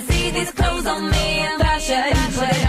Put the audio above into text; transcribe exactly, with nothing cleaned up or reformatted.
see these clothes on me. Fashion, put it